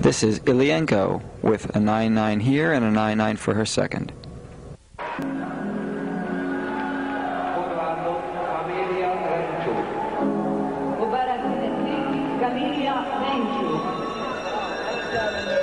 This is Ilienko with a 9-9 here and a 9-9 for her second. Camelia Menchu.